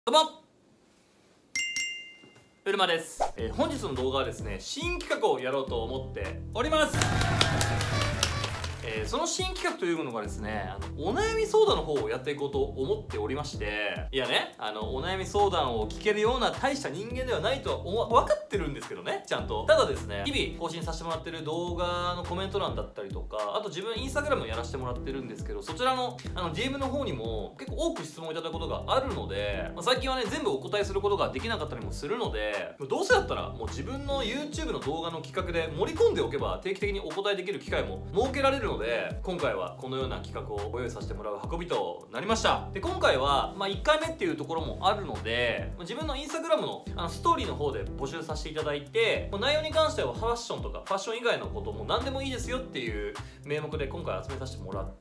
どうもうるまです。本日の動画はですね、新企画をやろうと思っております。その新企画というのがですね、お悩み相談の方をやっていこうと思っておりまして、いやね、お悩み相談を聞けるような大した人間ではないとは分かってるんですけどね、ちゃんと。ただですね、日々更新させてもらってる動画のコメント欄だったりとか、あと自分インスタグラムやらせてもらってるんですけど、そちらのDM の方にも結構多く質問いただくことがあるので、最近はね、全部お答えすることができなかったりもするので、どうせだったらもう自分の YouTube の動画の企画で盛り込んでおけば定期的にお答えできる機会も設けられるので、今回はこのような企画をご用意させてもらう運びとなりました。で、今回は1回目っていうところもあるので、自分のインスタグラムのストーリーの方で募集させていただいて、内容に関してはファッションとかファッション以外のことも何でもいいですよっていう名目で今回集めさせてもらって、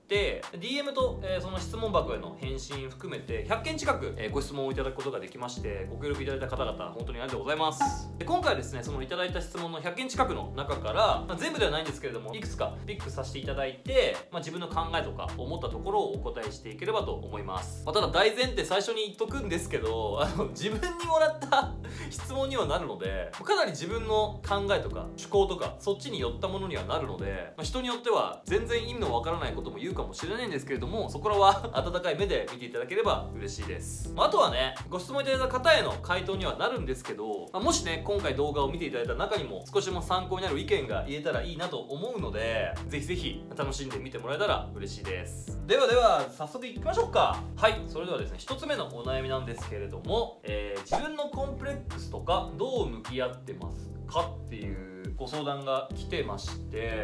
DM と、その質問箱への返信含めて100件近く、ご質問をいただくことができまして、ご協力いただいた方々本当にありがとうございます。で、今回はですね、そのいただいた質問の100件近くの中から、全部ではないんですけれども、いくつかピックさせていただいて、自分の考えとか思ったところをお答えしていければと思います。ただ大前提最初に言っとくんですけど、自分にもらった質問にはなるので、かなり自分の考えとか趣向とかそっちに寄ったものにはなるので、人によっては全然意味のわからないことも言うかもしれないんですけれども、そこらは温かい目で見ていただければ嬉しいです。あとはね、ご質問いただいた方への回答にはなるんですけど、もしね、今回動画を見ていただいた中にも少しでも参考になる意見が言えたらいいなと思うので、ぜひぜひ楽しんでみてもらえたら嬉しいです。では早速いきましょうか。はい、それではですね、1つ目のお悩みなんですけれども、自分のコンプレックスとかどう向き合ってますかっていうご相談が来てまして、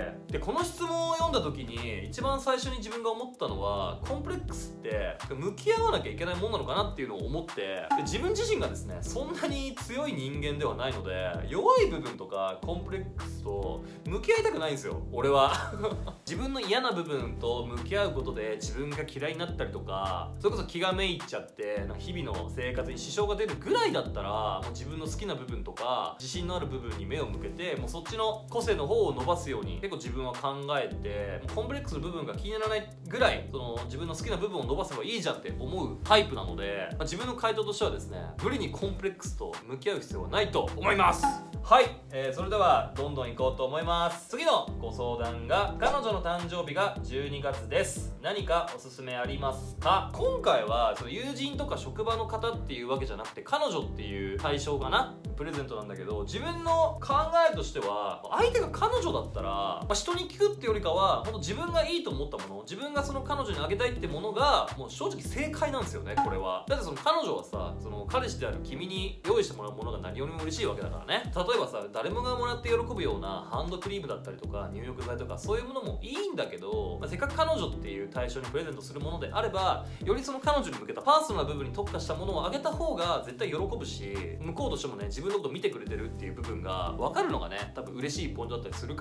でこの質問を読んだ時に一番最初に自分が思ったのは、コンプレックスって向き合わなきゃいけないものなのかなっていうのを思って、で自分自身がですね、そんなに強い人間ではないので、弱い部分とかコンプレックスと向き合いたくないんですよ、俺は。自分の嫌な部分と向き合うことで自分が嫌いになったりとか、それこそ気がめいっちゃって日々の生活に支障が出るぐらいだったら、もう自分の好きな部分とか自信のある部分に目を向けて、もうそっちの個性の方を伸ばすように結構自分は考えて、もうコンプレックスの部分が気にならないぐらい、その自分の好きな部分を伸ばせばいいじゃんって思うタイプなので、自分の回答としてはですね、無理にコンプレックスと向き合う必要はないと思います。はい、それではどんどん行こうと思います。次のご相談が、彼女の誕生日が12月です。何かおすすめありますか？今回はその友人とか職場の方っていうわけじゃなくて、彼女っていう対象かな、プレゼントなんだけど、自分の考えとしては、相手が彼女だったら、人に聞くってよりかは本当自分がいいと思ったもの、自分がその彼女にあげたいってものがもう正直正解なんですよね、これは。だってその彼女はさ、その彼氏である君に用意してもらうものが何よりも嬉しいわけだからね。例えばさ、誰もがもらって喜ぶようなハンドクリームだったりとか入浴剤とか、そういうものもいいんだけど、せっかく彼女っていう対象にプレゼントするものであれば、よりその彼女に向けたパーソナルな部分に特化したものをあげた方が絶対喜ぶし、向こうとしてもね、自分のこと見てくれてるっていう部分が分かるのがね、多分嬉しいポイントだったりするから、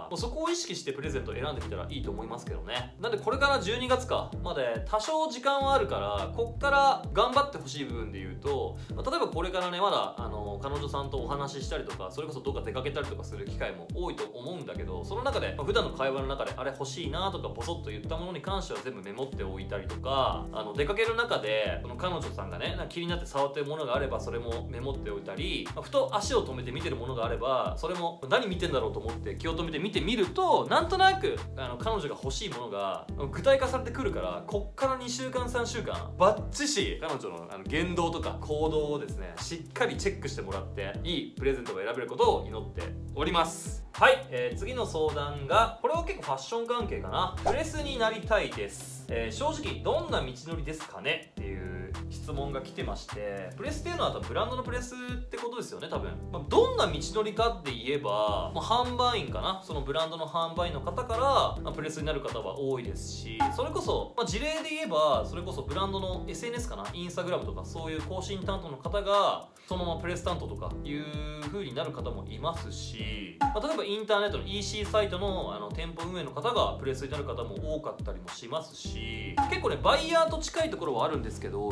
もうそこを意識してプレゼントを選んでみたらいいと思いますけどね。なんでこれから12月かまで多少時間はあるから、こっから頑張ってほしい部分で言うと、例えばこれからね、まだ彼女さんとお話ししたりとか、それこそどっか出かけたりとかする機会も多いと思うんだけど、その中で、普段の会話の中であれ欲しいなとかボソッと言ったものに関しては全部メモっておいたりとか、出かける中でその彼女さんがね、気になって触ってるものがあればそれもメモっておいたり、ふと足を止めて見てるものがあればそれも何見てんだろうと思って気を止めて見てみると、なんとなく彼女が欲しいものが具体化されてくるから、こっから2週間3週間バッチシ彼女の言動とか行動をですね、しっかりチェックしてもらっていいプレゼントが選べることを祈っております。はい、次の相談が、これは結構ファッション関係かな。プレスになりたいです。正直どんな道のりですかねっていう質問が来てまして、プレスっていうのはブランドのプレスってことですよね、多分。どんな道のりかって言えば、販売員かな、そのブランドの販売員の方から、プレスになる方は多いですし、それこそ、事例で言えばそれこそブランドの SNS かな、インスタグラムとかそういう更新担当の方がそのままプレス担当とかいう風になる方もいますし、例えばインターネットの EC サイトの店舗運営の方がプレスになる方も多かったりもしますし、結構ねバイヤーと近いところはあるんですけど、道の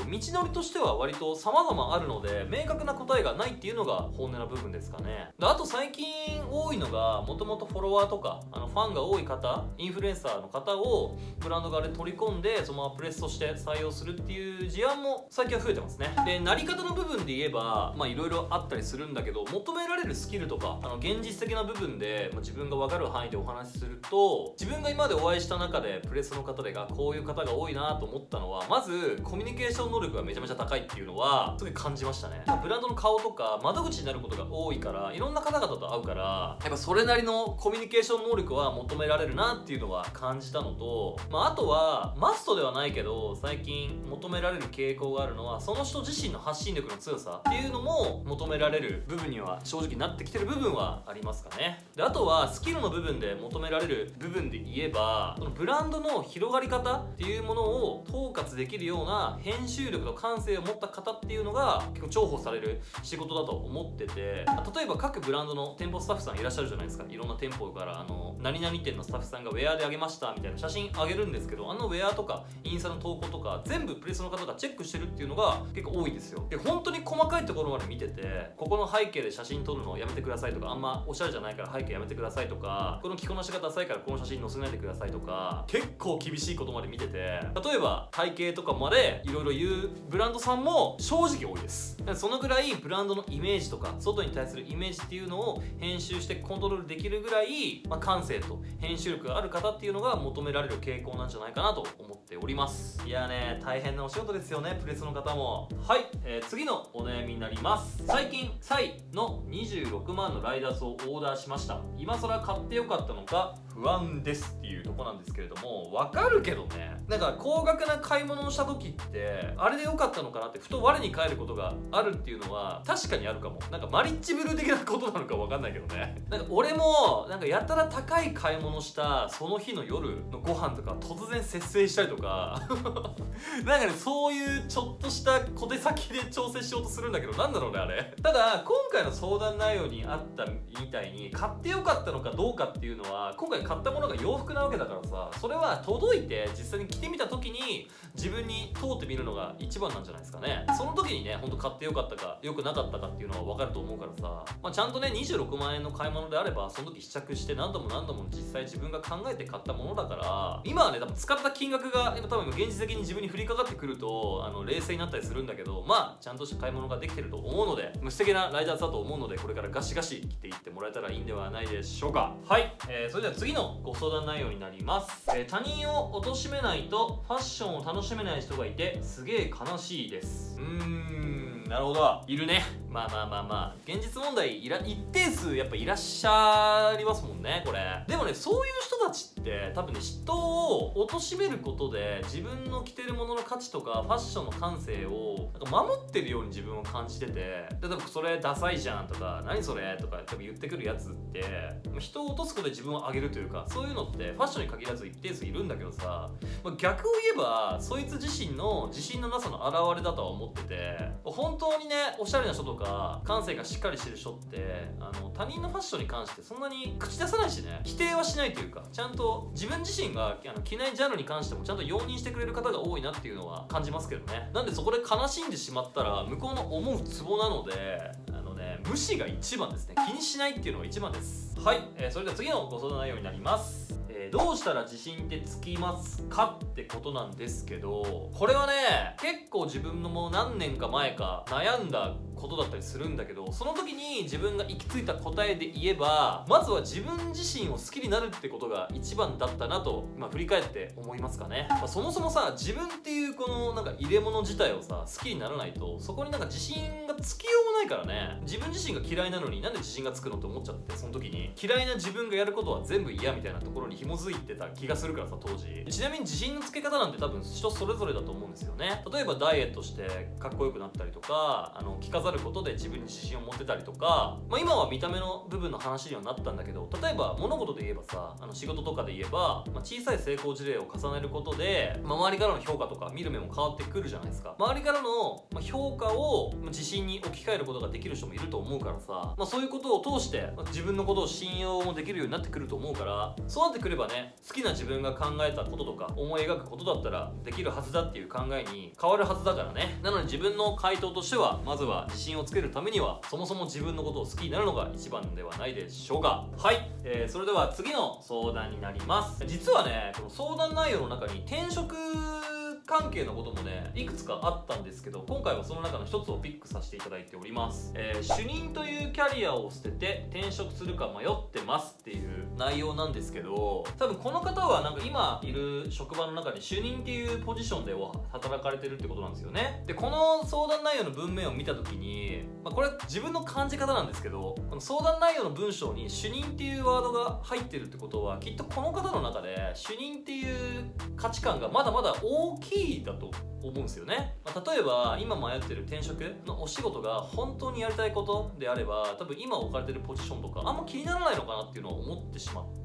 りとしては割と様々あるので、明確な答えがないっていうのが本音な部分ですかね。であと最近多いのが、もともとフォロワーとかファンが多い方、インフルエンサーの方をブランド側で取り込んで、そのままプレスとして採用するっていう事案も最近は増えてますね。でなり方の部分で言えば、いろいろあったりするんだけど、求められるスキルとか現実的な部分で、自分が分かる範囲でお話しすると、自分が今までお会いした中でプレスの方でこういう方が多いなと思ったのは、まずコミュニケーション能力がめちゃめちゃ高いっていうのはすごい感じましたね。ブランドの顔とか窓口になることが多いから、いろんな方々と会うから、やっぱそれなりのコミュニケーション能力は求められるなっていうのは感じたのと、あとはマストではないけど最近求められる傾向があるのは、その人自身の発信力の強さっていうのも求められる部分には正直なってきてる部分はありますかね。であとはスキルの部分で求められる部分で言えば、そのブランドの広がり方っていうものを統括できるような編集力と感性を持った方っていうのが結構重宝される仕事だと思ってて、例えば各ブランドの店舗スタッフさんいらっしゃるじゃないですか。いろんな店舗から何々店のスタッフさんがウェアであげましたみたいな写真あげるんですけど、ウェアとかインスタの投稿とか全部プレスの方がチェックしてるっていうのが結構多いんですよ。で本当に細かいところまで見てて、ここの背景で写真撮るのをやめてくださいとか、あんまおしゃれじゃないから背景やめてくださいとか、この着こなしがダサいからこの写真載せないでくださいとか、結構厳しいことまで見てて、例えば体型とかまでいろいろ言うブランドさんも正直多いです。そのぐらいブランドのイメージとか外に対するイメージっていうのを編集してコントロールできるぐらい、感性と編集力がある方っていうのが求められる傾向なんじゃないかなと思っております。いやね、大変なお仕事ですよね、プレスの方も。はい、次のお悩みになります。最近サイの26万のライダースをオーダーしました。今更買ってよかったのか不安ですっていうとこなんですけれども、わかるけどね、高額な買い物をした時ってあれでよかったのかなってふと我に返ることがあるっていうのは確かにあるかも。マリッジブル的なことなのかわかんないけどね。俺もやたら高い買い物したその日の夜のご飯とか突然節制したりとかそういうちょっとした小手先で調整しようとするんだけど、なんだろうねあれ。ただ今回の相談内容にあったみたいに、買ってよかったのかどうかっていうのは、今回買ったものが洋服なわけだからさ、それは届いて実際に着てみた時に自分に通ってみるのが一番なんじゃないですかね。その時にね、ほんと買ってよかったか良くなかったかっていうのは分かると思うからさ、ちゃんとね26万円の買い物であればその時試着して何度も実際自分が考えて買ったものだから、今はね多分使った金額が多分現実的に自分に降りかかってくると冷静になったりするんだけど、ちゃんとした買い物ができてると思うので、素敵なライダーズだと思うので、これからガシガシ着ていってもらえたらいいんではないでしょうか。はい、それでは次のご相談内容になります。他人を貶めないとファッションを楽しめない人がいてすげえ悲しいです。なるほど、いるね。現実問題一定数やっぱいらっしゃいますもんね、これ。でもね、そういう人たちって多分ね、人を貶めることで自分の着てるものの価値とかファッションの感性を守ってるように自分を感じてて、例えばそれダサいじゃんとか何それとか多分言ってくるやつって、人を落とすことで自分を上げるというか、そういうのってファッションに限らず一定数いるんだけどさ、逆を言えばそいつ自身の自信のなさの表れだとは思ってて、本当にねおしゃれな人とか感性がしっかりしてる人って他人のファッションに関してそんなに口出さないしね、否定はしないというか、ちゃんと自分自身が着ないジャンルに関してもちゃんと容認してくれる方が多いなっていうのは感じますけどね。なんでそこで悲しんでしまったら向こうの思うツボなので、無視が一番ですね。気にしないっていうのが一番です。はい、それでは次のご相談内容になります。どうしたら自信ってつきますかってことなんですけど、これはね結構自分のもう何年か前か悩んだことだったりするんだけど、その時に自分が行き着いた答えで言えば、まずは自分自身を好きになるってことが一番だったなと今振り返って思いますかね。そもそもさ、自分っていうこの入れ物自体をさ好きにならないと、そこに自信がつきようがないからね。自分自身が嫌いなのになんで自信がつくのって思っちゃって、その時に嫌いな自分がやることは全部嫌みたいなところに紐づいてた気がするからさ、当時。ちなみに自信のつけ方なんて多分人それぞれだと思うんですよね。例えばダイエットしてかっこよくなったりとか、着飾ることで自分に自信を持てたりとか、今は見た目の部分の話にはなったんだけど、例えば物事で言えばさ、仕事とかで言えば、小さい成功事例を重ねることで、周りからの評価とか見る目も変わってくるじゃないですか。周りからの評価を自信に置き換えることができる人もいると思うからさ、そういうことを通して自分のことを信用もできるようになってくると思うから、そうなってくればね、好きな自分が考えたこととか思い描くことだったらできるはずだっていう考えに変わるはずだからね。なので自分の回答としては、まずは自信をつけるためにはそもそも自分のことを好きになるのが一番ではないでしょうか。はい、それでは次の相談になります。実はね、この相談内容の中に転職関係のこともね、いくつかあったんですけど、今回はその中の一つをピックさせていただいております。主任というキャリアを捨てて転職するか迷ってますっていう内容なんですけど、多分この方はなんか今いる職場の中で主任っていうポジションで働かれてるってことなんですよね。で、この相談内容の文面を見た時に、これ自分の感じ方なんですけど、この相談内容の文章に主任っていうワードが入ってるってことは、きっとこの方の中で主任っていう価値観がまだまだ大きいだと思うんですよね。例えば今迷ってる転職のお仕事が本当にやりたいことであれば、多分今置かれてるポジションとかあんま気にならないのかなっていうのを思ってしまって、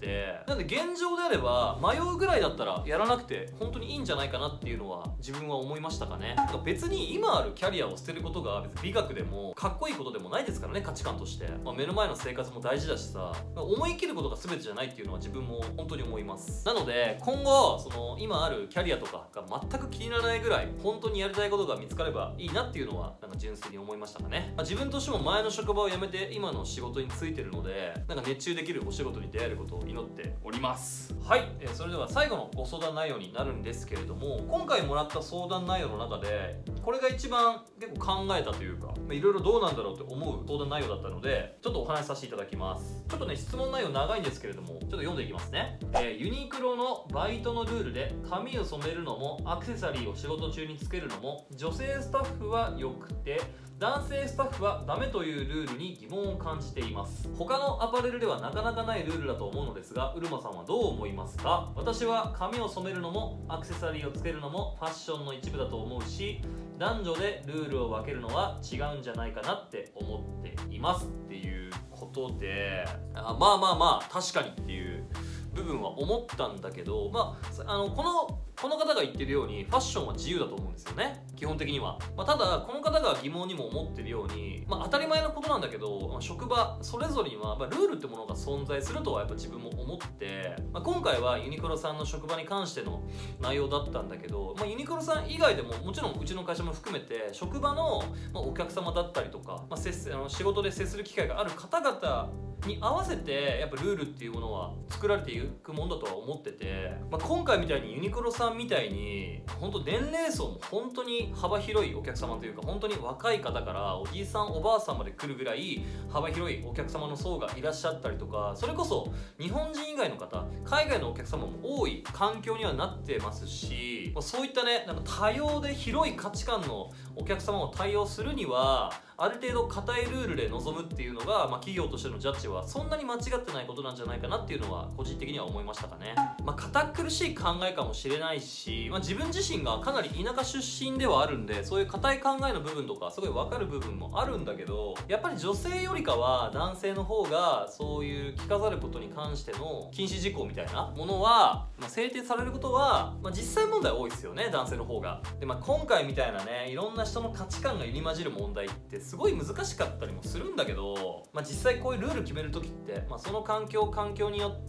なんで現状であれば迷うぐらいだったらやらなくて本当にいいんじゃないかなっていうのは自分は思いましたかね。なんか別に今あるキャリアを捨てることが別に美学でもかっこいいことでもないですからね、価値観として。目の前の生活も大事だしさ、思い切ることが全てじゃないっていうのは自分も本当に思います。なので今後その今あるキャリアとかが全く気にならないぐらい本当にやりたいことが見つかればいいなっていうのはなんか純粋に思いましたかね。自分としても前の職場を辞めて今の仕事に就いてるので、なんか熱中できるお仕事に出会えることを祈っております。はい、それでは最後のご相談内容になるんですけれども、今回もらった相談内容の中でこれが一番結構考えたというか、いろいろどうなんだろうって思う相談内容だったので、ちょっとお話しさせていただきます。ちょっとね、質問内容長いんですけれども、ちょっと読んでいきますね。ユニクロのバイトのルールで髪を染めるのもアクセサリーを仕事中につけるのも女性スタッフは良くて男性スタッフはダメというルールに疑問を感じています。他のアパレルではなかなかないルールだと思うのですが、うるまさんはどう思いますか？私は髪を染めるのもアクセサリーをつけるのもファッションの一部だと思うし、男女でルールを分けるのは違うんじゃないかなって思っていますっていうことで、まあ確かにっていう部分は思ったんだけど、この方が言ってるようにファッションは自由だと思うんですよね、基本的には。ただこの方が疑問にも思ってるように、当たり前のことなんだけど、職場それぞれには、ルールってものが存在するとはやっぱ自分も思って、今回はユニクロさんの職場に関しての内容だったんだけど、ユニクロさん以外でももちろんうちの会社も含めて職場の、お客様だったりとか、仕事で接する機会がある方々に合わせてやっぱルールっていうものは作られていくもんだとは思ってて、今回みたいにユニクロさんみたいに本当年齢層も本当に幅広いお客様というか、本当に若い方からおじいさんおばあさんまで来るぐらい幅広いお客様の層がいらっしゃったりとか、それこそ日本人以外の方、海外のお客様も多い環境にはなってますし、そういったね、なんか多様で広い価値観のお客様を対応するにはある程度固いルールで臨むっていうのが、企業としてのジャッジはそんなに間違ってないことなんじゃないかなっていうのは個人的には思いましたかね。堅苦しい考えかもしれないし、自分自身がかなり田舎出身ではあるんで、そういう固い考えの部分とかすごい分かる部分もあるんだけど、やっぱり女性よりかは男性の方がそういう着飾ることに関しての禁止事項みたいなものは、制定されることは、実際問題多いですよね、男性の方が。で、今回みたいなね、いろんな人の価値観が入り混じる問題ってすごい難しかったりもするんだけど、実際こういうルール決める時って、その環境によって、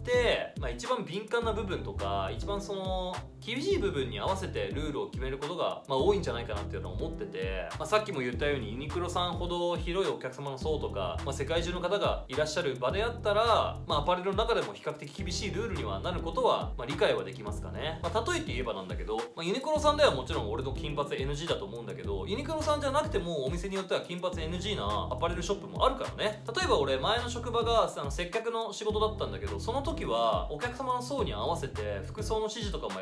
一番敏感な部分とか一番その厳しい部分に合わせてルールを決めることが、多いんじゃないかなっていうのを思ってて、さっきも言ったようにユニクロさんほど広いお客様の層とか、世界中の方がいらっしゃる場であったら、アパレルの中でも比較的厳しいルールにはなることは、理解はできますかね。例えて言えばなんだけど、ユニクロさんではもちろん俺の金髪 NG だと思うんだけど、ユニクロさんじゃなくてもお店によっては金髪 NG なアパレルショップもあるからね。例えば俺前の職場が接客の仕事だったんだけど、その時はお客様の層に合わせて服装の指示とかもやっぱりあっ 、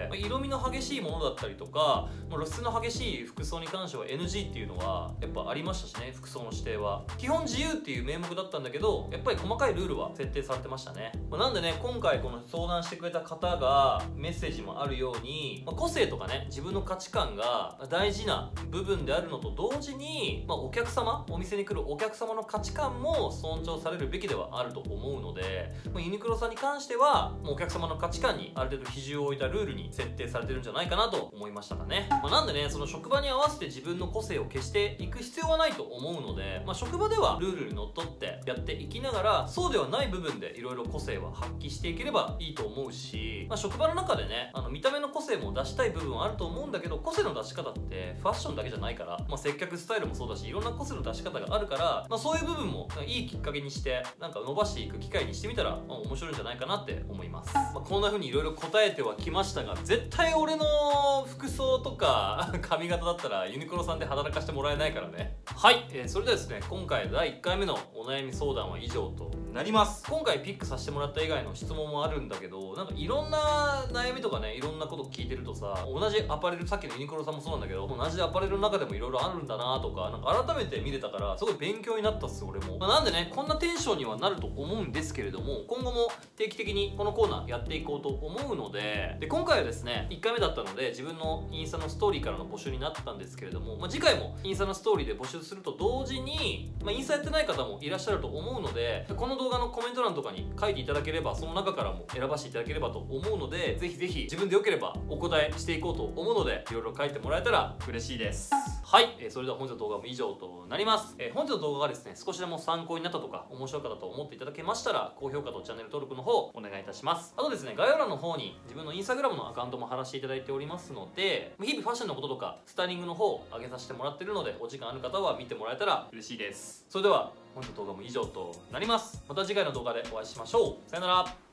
色味の激しいものだったりとか、露出の激しい服装に関しては NG っていうのはやっぱありましたしね。服装の指定は基本自由っていう名目だったんだけど、やっぱり細かいルールは設定されてましたね。なんでね、今回この相談してくれた方がメッセージもあるように、個性とかね、自分の価値観が大事な部分であるのと同時に、お客様、お店に来るお客様の価値観も尊重されるべきではあると思うので、ユニクロさんに関してはもうお客様の価値観にある程度比重を置いたルールに設定されてるんじゃないかなと思いましたかね。なんでね、その職場に合わせて自分の個性を消していく必要はないと思うので、職場ではルールにのっとってやっていきながら、そうではない部分でいろいろ個性は発揮していければいいと思うし、職場の中でね、見た目の個性も出したい部分はあると思うんだけど、個性の出し方ってファッションだけじゃないから、接客スタイルもそうだし、いろんな個性の出し方があるから、そういう部分もいいきっかけにして伸ばしていく機会にしてみたら、面白いんじゃないかなって思います。こんな風にいろいろ答えてはきましたが、絶対俺の服装とか髪型だったらユニクロさんで働かせてもらえないからね。はい、それではですね、今回第1回目のお悩み相談は以上となります。今回ピックさせてもらった以外の質問もあるんだけど、いろんな悩みとかね、いろんなこと聞いてるとさ、同じアパレル、さっきのユニクロさんもそうなんだけど、同じアパレルの中でもいろいろあるんだなとか、改めて見れたからすごい勉強になったっす、俺も。なんでね、こんなテンションにはなると思うんですけれども、今後も定期的にこのコーナーやっていこうと思うので、今回はですね、1回目だったので自分のインスタのストーリーからの募集になったんですけれども、次回もインスタのストーリーで募集すると同時に、インスタやってない方もいらっしゃると思うので、この動画のコメント欄とかに書いていただければ、その中からも選ばせていただければと思うので、ぜひぜひ自分でよければお答えしていこうと思うので、いろいろ書いてもらえたら嬉しいです。はい、それでは本日の動画も以上となります。本日の動画がですね、少しでも参考になったとか面白かったと思っていただけましたら、高評価とチャンネル登録の方お願いいたします。あとですね、概要欄の方に自分のインスタグラムのアカウントも貼らせていただいておりますので、日々ファッションのこととかスタイリングの方を上げさせてもらってるので、お時間ある方は見てもらえたら嬉しいです。それでは本日の動画も以上となります。また次回の動画でお会いしましょう。さよなら。